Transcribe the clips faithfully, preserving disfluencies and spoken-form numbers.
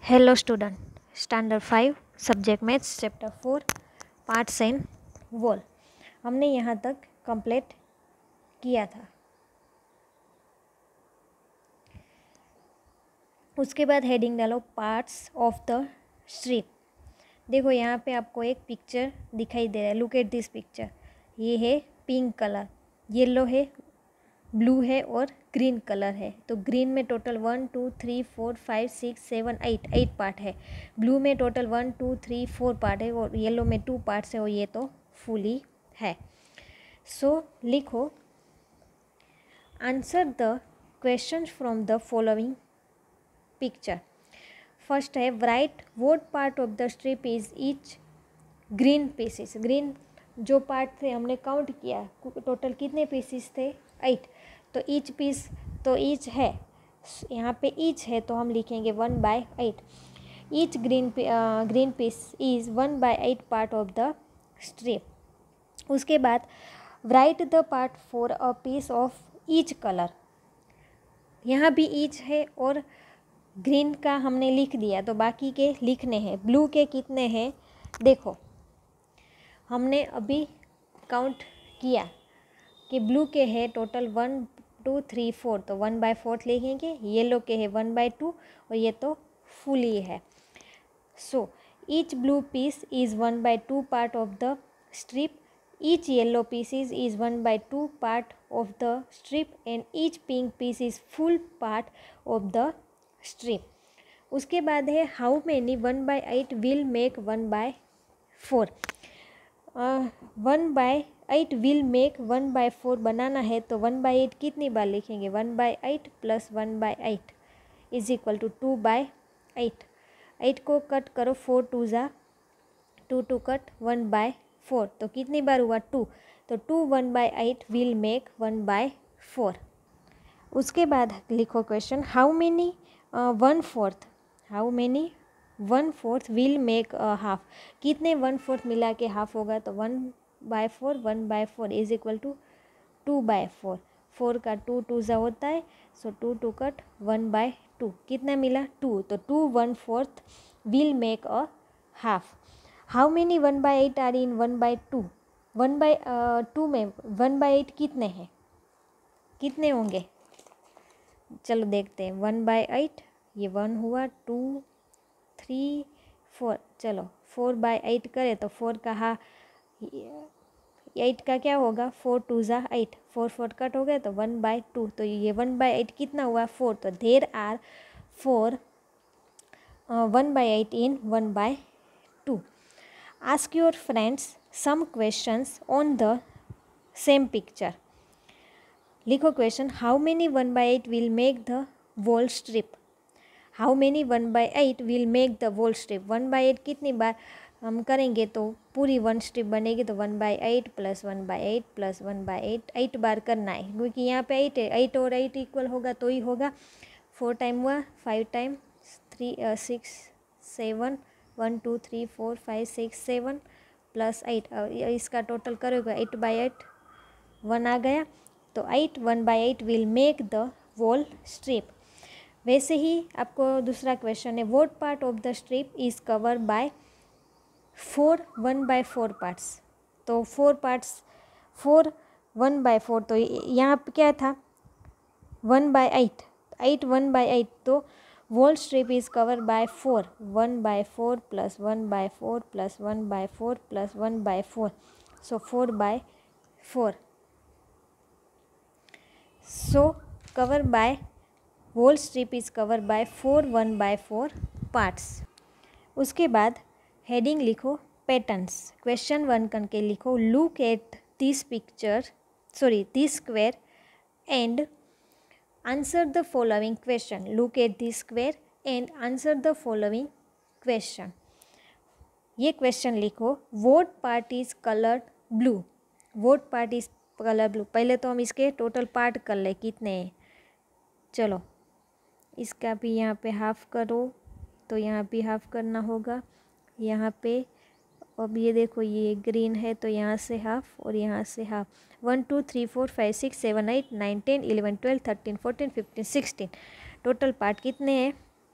Hello student, standard five subject maths chapter four parts and whole हमने यहाँ तक complete किया था। उसके बाद हेडिंग डालो पार्ट्स ऑफ द स्ट्रिप। देखो यहाँ पे आपको एक पिक्चर दिखाई दे रहा है। Look at this picture. ये है पिंक कलर, येलो है, ब्लू है और ग्रीन कलर है। तो ग्रीन में total one two three four five six seven eight eight part है। ब्लू में total one two three four part है और येलो में टू पार्ट्स है और ये तो फुली है। सो so, लिखो answer the question from the following picture. First है write what part of the strip is each green pieces. Green जो पार्ट थे हमने काउंट किया, टोटल कितने पीसेस थे? एट। तो ईच पीस तो ईच है, यहाँ पे ईच है तो हम लिखेंगे one by eight. Each green green piece is one by eight part of the strip. उसके बाद write the part for a piece of each colour. यहाँ भी ईच है और ग्रीन का हमने लिख दिया तो बाकी के लिखने हैं। ब्लू के कितने हैं देखो, हमने अभी काउंट किया कि ब्लू के है total one two three four, तो वन बाय फोर्थ लिखेंगे। येलो के है वन बाय टू और ये तो फुली है। So each blue piece is one by two part of the strip, each yellow pieces is one by two part of the strip and each pink piece is full part of the strip. उसके बाद है how many one by eight will make one by four. One by eight will make one by four बनाना है तो one by eight कितनी बार लिखेंगे? One by eight plus one by eight is equal to two by eight. Eight को cut करो, four two ज़ा two, two cut one by four, तो कितनी बार हुआ? टू। तो two one by eight will make one by four. उसके बाद लिखो question how many one fourth how many one fourth will make half. कितने वन फोर्थ मिला के हाफ होगा? तो one by four, one by four is equal to two by four. Four का two two ज़ा होता है, so two two cut one by two, कितना मिला? टू। तो two one fourth will make a half. How many one by eight are in one by two. One by two में one by eight कितने हैं, कितने होंगे? चलो देखते हैं। वन बाय एट, ये वन हुआ, टू थ्री फोर, चलो फोर बाय एट करें तो फोर का हा एट का क्या होगा? फोर टू ज़ा एट, फोर फोर कट हो गया तो वन बाय टू, तो ये वन बाय एट कितना हुआ? फोर। तो there are four one by eight in one by two. Ask your friends some questions on the same picture. लिखो question how many one by eight will make the whole strip. How many one by eight will make the whole strip. One by eight कितनी बार हम करेंगे तो पूरी one strip बनेगी, तो one by eight plus one by eight plus one by eight, eight बार करना है क्योंकि यहाँ पे एट है। एट और एट इक्वल होगा तो ही होगा। फोर टाइम हुआ, five time three six seven, one two three four five six seven plus eight, इसका टोटल करोगे एट बाई एट, वन आ गया। तो eight one by eight will make the whole strip. वैसे ही आपको दूसरा क्वेश्चन है what part of the strip is cover by four one by four parts. तो four parts, four one by four, तो यहाँ पे क्या था? One by eight, eight one by eight, तो whole strip is cover by four, one by four plus one by four plus one by four plus one by four, so four by four. So cover by whole strip is cover by four one by four parts. उसके बाद heading लिखो patterns. Question one करके लिखो look at this picture sorry this square and answer the following question. Look at this square and answer the following question. ये question लिखो what part is coloured blue. What part is colour blue. पहले तो हम इसके total part कर ले कितने हैं। चलो इसका भी यहाँ पे हाफ करो, तो यहाँ भी हाफ करना होगा। यहाँ पे अब ये देखो ये ग्रीन है तो यहाँ से हाफ और यहाँ से half. One two three four five six seven eight nine ten eleven twelve thirteen fourteen fifteen sixteen, total part कितने हैं?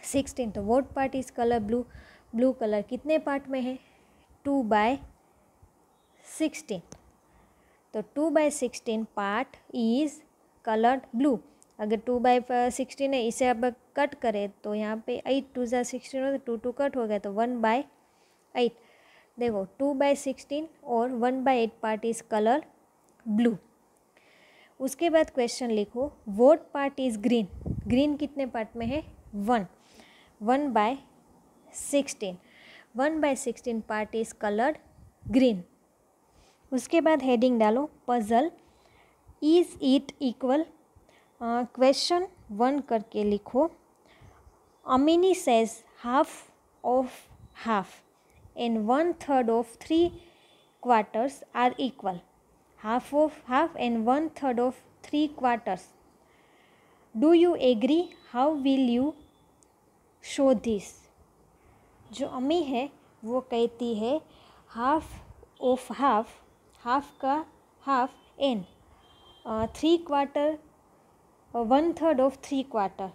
सिक्सटीन, तो what part is colour blue, blue colour कितने पार्ट में है, टू बाय सिक्सटीन, तो two by sixteen part is coloured blue. अगर two by sixteen है, इसे अब कट करें तो यहाँ पे एट टू ज़ा सिक्सटीन हो, टू टू कट हो गया तो वन बाय एट। देखो टू बाई सिक्सटीन और one by eight part is colour blue. उसके बाद क्वेश्चन लिखो, what part is green, green कितने पार्ट में है, one, one by sixteen, one by sixteen part is coloured green. उसके बाद हेडिंग डालो puzzle, is it equal, question one करके लिखो, Amini says half of half and one third of three quarters are equal, half of half and one third of three quarters, do you agree, how will you show this. जो अम्मी है वो कहती है half of half, half का half and three quarter, one third of three quarter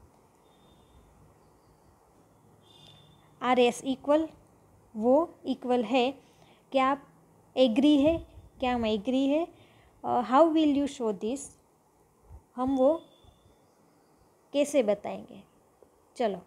are as equal, वो equal है, क्या आप एग्री है, क्या हम एग्री है, how will you show this, हम वो कैसे बताएंगे। चलो,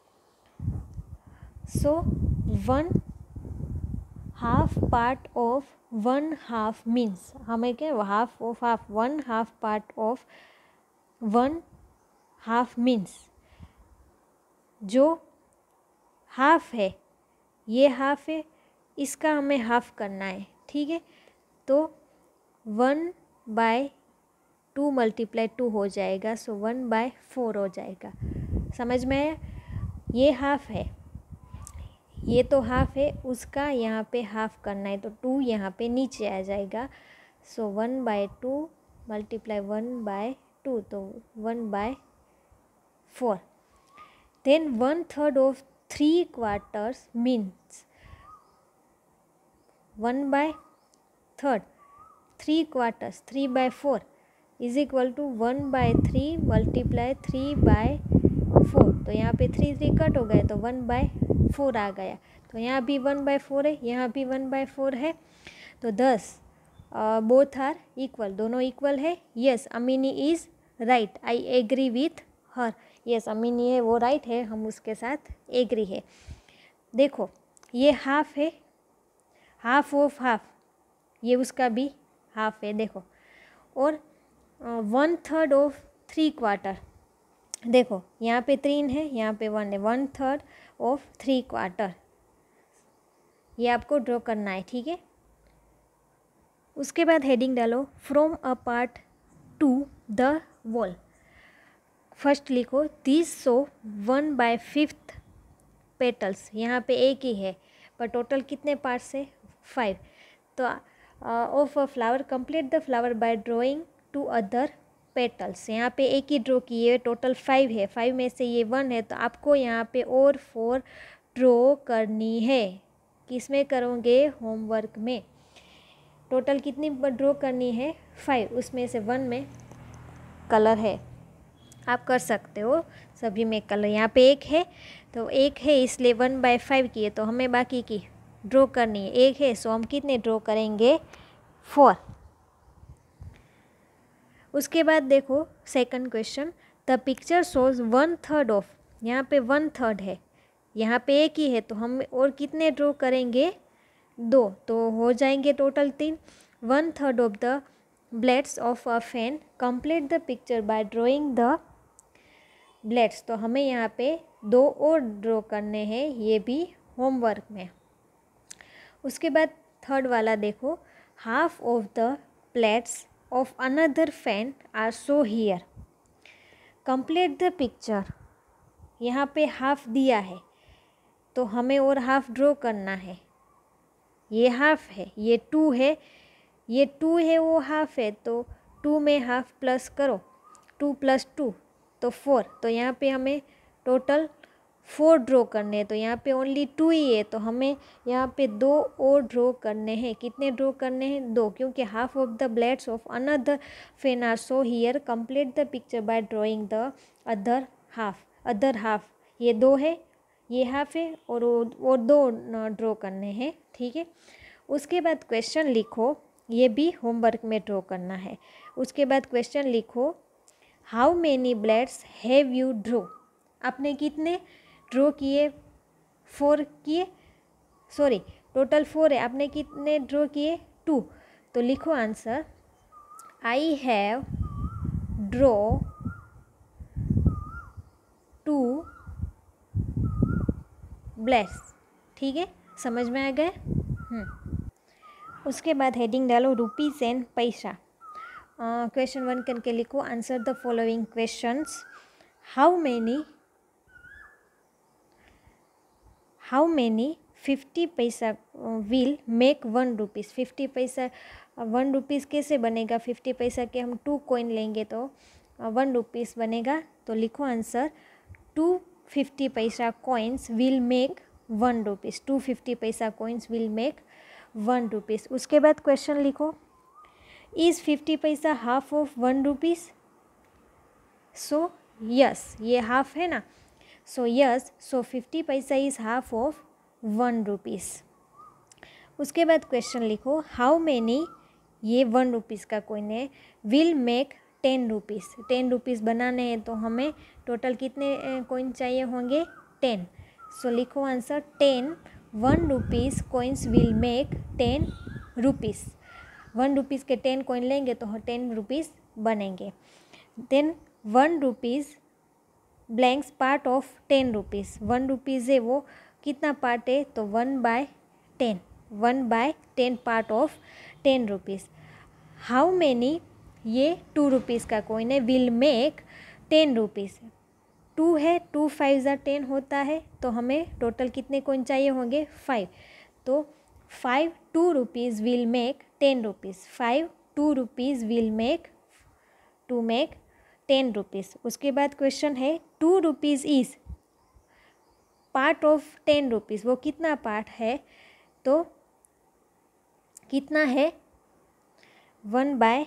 so one half part of one half means, हमें क्या half of half, one half part of one half means, जो हाफ है ये हाफ है, इसका हमें हाफ करना है, ठीक है। तो one by two multiply two हो जाएगा, सो वन बाय फोर हो जाएगा। समझ में आया, ये हाफ है, ये तो हाफ है, उसका यहाँ पे हाफ करना है, तो टू यहाँ पे नीचे आ जाएगा, so one by two multiply one by two, तो one by four. Then one third of three quarters means one by third, three quarters, three by four is equal to one by three multiply three by four, तो यहाँ पे three three cut हो गए तो one by four आ गया, तो यहाँ भी वन बाय फोर है, यहाँ भी वन बाय फोर है, तो दस बोथ आर इक्वल, दोनों इक्वल है। Yes Amini is right, I agree with her, yes Amini है वो राइट है, हम उसके साथ एग्री है। देखो ये हाफ है, हाफ ऑफ हाफ, ये उसका भी हाफ है, देखो, और one third of three quarter, देखो यहाँ पे तीन है, यहाँ पे वन है, one third of three quarter, ये आपको ड्रॉ करना है, ठीक है। उसके बाद हेडिंग डालो from a part to the whole. First लिखो this so one by fifth petals, यहाँ पे एक ही है पर टोटल कितने पार्ट्स है, फाइव, तो of a flower, complete the flower by drawing two other petals, यहाँ पे एक ही ड्रॉ किए, टोटल फाइव है, फाइव में से ये वन है, तो आपको यहाँ पे और फोर ड्रॉ करनी है। किस में करोगे, होमवर्क में। टोटल कितनी ड्रॉ करनी है, फाइव, उसमें से वन में कलर है, आप कर सकते हो सभी में कलर। यहाँ पे एक है तो एक है इसलिए वन बाय फाइव किए, तो हमें बाकी की ड्रॉ करनी है, एक है सो हम कितने ड्रॉ करेंगे, फोर। उसके बाद देखो second question, the picture shows one third of, यहाँ पे वन थर्ड है, यहाँ पे एक ही है, तो हम और कितने ड्रॉ करेंगे, दो, तो हो जाएंगे टोटल तीन। One third of the blades of a fan, complete the picture by drawing the blades, तो हमें यहाँ पे दो और ड्रॉ करने हैं, ये भी होमवर्क में। उसके बाद थर्ड वाला देखो, half of the plates of another fan are so here, complete the picture, यहाँ पे हाफ दिया है तो हमें और हाफ ड्रॉ करना है, ये हाफ है, ये टू है, ये टू है, वो हाफ है, तो टू में हाफ प्लस करो, टू प्लस टू तो फोर, तो यहाँ पे हमें टोटल फोर ड्रॉ करने हैं, तो यहाँ पे ओनली टू ही है, तो हमें यहाँ पे दो और ड्रॉ करने हैं। कितने ड्रॉ करने हैं, दो, क्योंकि half of the blades of another fan are so here, complete the picture by drawing the other half, other half ये दो है, ये हाफ है और वो दो ड्रॉ करने हैं, ठीक है। उसके बाद क्वेश्चन लिखो, ये भी होमवर्क में ड्रॉ करना है। उसके बाद क्वेश्चन लिखो, how many blades have you draw. आपने कितने ड्रॉ किए, फोर किए, सॉरी टोटल फोर है, आपने कितने ड्रॉ किए, टू। तो लिखो answer, I have draw two blades, ठीक है, समझ में आ गया। उसके बाद हेडिंग डालो rupees and paisa. Question one करके लिखो, answer the following questions. How many how many fifty paisa will make one rupees. Fifty paisa one rupees कैसे बनेगा, फिफ्टी पैसा के हम टू कॉइन लेंगे तो वन रुपीज़ बनेगा। तो लिखो answer, two fifty paisa coins will make one rupees. Two fifty paisa coins will make one rupees. उसके बाद क्वेश्चन लिखो, is fifty paisa half of one rupees. So yes, ये हाफ है ना, so yes, so fifty paisa is half of one rupees. उसके बाद question लिखो, how many, ये वन रुपीज़ का कॉइन है, will make ten rupees. Ten rupees बनाने हैं तो हमें टोटल कितने कॉइन चाहिए होंगे, टेन। सो लिखो answer, ten one rupees coins will make ten rupees. One rupees के टेन कॉइन लेंगे तो टेन रुपीज़ बनेंगे। Then one rupees blanks part of ten rupees. One rupees है वो कितना पार्ट है, तो one by ten, one by ten part of ten rupees. How many, ये टू रुपीज़ का कॉइन है, will make ten rupees. Two है, two five ज़ा टेन होता है, तो हमें टोटल कितने कॉइन चाहिए होंगे, फाइव। तो five two rupees will make ten rupees. Five two rupees will make two make ten rupees. उसके बाद क्वेश्चन है, two rupees is part of ten rupees. वो कितना पार्ट है, तो कितना है, one by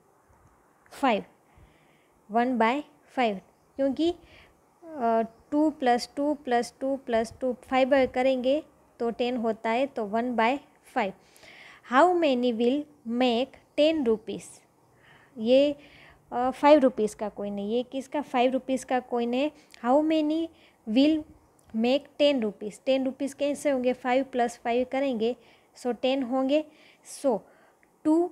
five, one by five, क्योंकि two plus two plus two plus two five करेंगे तो टेन होता है, तो one by five. How many will make ten rupees. ये फाइव रुपीज़ का कॉइन है, ये किसका, फाइव रुपीज़ का कॉइन है। How many will make ten rupees. Ten rupees कैसे होंगे, फाइव प्लस फाइव करेंगे सो टेन होंगे। So two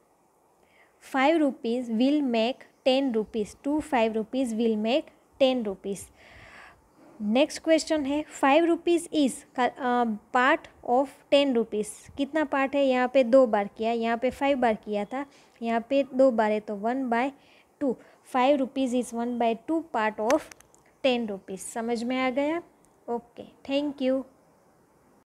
five rupees will make ten rupees. Two five rupees will make ten rupees. Next question है, five rupees is part of ten rupees. कितना part है, यहाँ पे दो बार किया, यहाँ पे फाइव बार किया था, यहाँ पे दो बार है, तो one by two. Five rupees is one by two part of ten rupees. समझ में आ गया, ओके, थैंक यू।